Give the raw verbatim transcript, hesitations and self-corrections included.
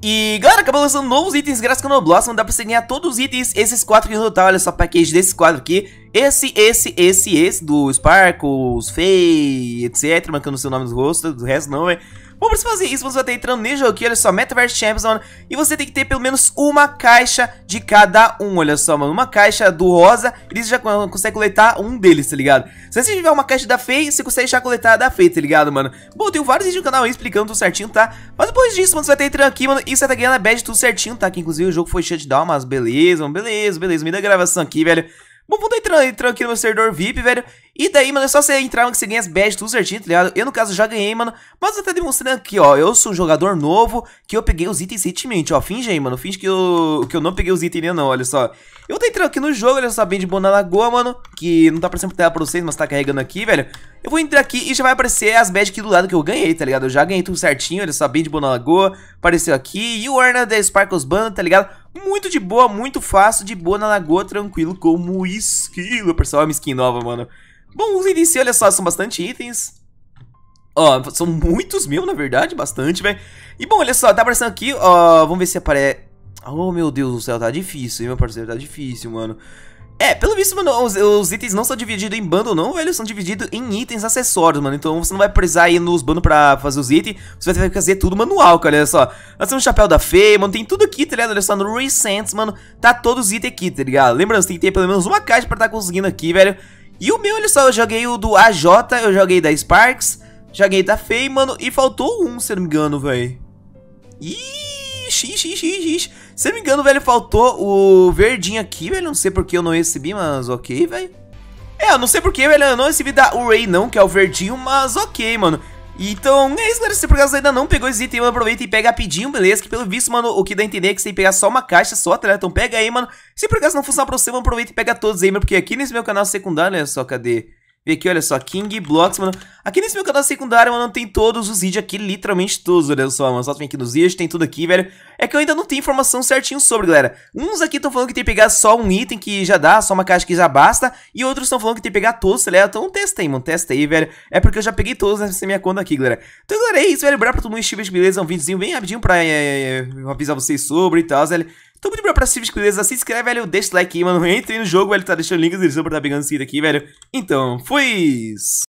E galera, acabou lançando novos itens grátis com o Blossom. Dá pra você ganhar todos os itens, esses quatro aqui no total. Olha só, package desse quadro aqui. Esse, esse, esse, esse, do Sparkles, Faye, etc. Marcando o seu nome dos rostos, do resto não, velho. Bom, pra você fazer isso, você vai estar entrando nesse jogo aqui, olha só, Metaverse Champions, mano. E você tem que ter pelo menos uma caixa de cada um, olha só, mano. Uma caixa do rosa, e você já consegue coletar um deles, tá ligado? Se você tiver uma caixa da Faye, você consegue já coletar a da Faye, tá ligado, mano? Bom, eu tenho vários vídeos no canal aí explicando tudo certinho, tá? Mas depois disso, mano, você vai estar entrando aqui, mano, e você vai estar ganhando a badge tudo certinho, tá? Que inclusive o jogo foi shutdown, mas beleza, mano, beleza, beleza. Me dá a gravação aqui, velho. Bom, vamos entrar, entrar aqui no meu servidor V I P, velho. E daí, mano, é só você entrar, mano, que você ganha as badges, tudo certinho, tá ligado? Eu, no caso, já ganhei, mano. Mas eu tô demonstrando aqui, ó. Eu sou um jogador novo, que eu peguei os itens recentemente, ó. Finge aí, mano. Finge que eu, que eu não peguei os itens ainda, não, olha só. Eu tô entrando aqui no jogo, olha só, bem de boa na lagoa, mano. Que não tá aparecendo pra tela pra vocês, mas tá carregando aqui, velho. Eu vou entrar aqui e já vai aparecer as badges aqui do lado que eu ganhei, tá ligado? Eu já ganhei tudo certinho, olha só, bem de boa na lagoa. Apareceu aqui. E o Arna da Sparkles Band, tá ligado? Muito de boa, muito fácil, de boa na lagoa, tranquilo, como esquilo. Pessoal, é uma skin nova, mano. Bom, os itens, olha só, são bastante itens. Ó, são muitos mil, na verdade, bastante, velho. E bom, olha só, tá aparecendo aqui, ó, vamos ver se aparece. Oh, meu Deus do céu, tá difícil, hein, meu parceiro, tá difícil, mano. É, pelo visto, mano, os, os itens não são divididos em bundle, não, velho. São divididos em itens acessórios, mano. Então você não vai precisar ir nos bundles pra fazer os itens. Você vai ter que fazer tudo manual, cara, olha só. Nós temos o chapéu da Faye, mano. Tem tudo aqui, tá ligado? Olha só, no Recents, mano. Tá todos os itens aqui, tá ligado? Lembrando, você tem que ter pelo menos uma caixa pra estar tá conseguindo aqui, velho. E o meu, olha só, eu joguei o do A J, eu joguei da Sparks, joguei da Faye, mano. E faltou um, se eu não me engano, velho. Ixi, ixi, ixi, ixi. Se eu não me engano, velho, faltou o verdinho aqui, velho. Não sei porque eu não recebi, mas ok, velho. É, eu não sei porque, velho, eu não recebi da Ray, não, que é o verdinho, mas ok, mano. Então, é isso, galera. Se por acaso ainda não pegou esse item, mano, aproveita e pega rapidinho, beleza? Que pelo visto, mano, o que dá a entender é que você tem que pegar só uma caixa só, tá ligado? Então pega aí, mano. Se por acaso não funcionar pra você, mano, aproveita e pega todos aí, mano. Porque aqui nesse meu canal secundário, olha só, cadê? Vê aqui, olha só, King Blocks, mano. Aqui nesse meu canal secundário, mano, tem todos os vídeos aqui, literalmente todos, olha só, mano. Só vem aqui nos vídeos, tem tudo aqui, velho. É que eu ainda não tenho informação certinho sobre, galera. Uns aqui estão falando que tem que pegar só um item que já dá, só uma caixa que já basta. E outros estão falando que tem que pegar todos, tá ligado? Então testa aí, mano, testa aí, velho. É porque eu já peguei todos nessa minha conta aqui, galera. Então, galera, é isso, velho. Bora pra todo mundo, Steve, beleza? É um videozinho bem rapidinho pra é, é, avisar vocês sobre e tal, velho. Então, muito bom pra Steve, beleza? Se inscreve, velho. Deixa o like aí, mano. Entra aí no jogo, velho. Tá deixando o link na descrição pra tá pegando esse aqui, velho. Então, fui!